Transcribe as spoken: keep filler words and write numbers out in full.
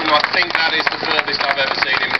I think that is the furthest I've ever seen him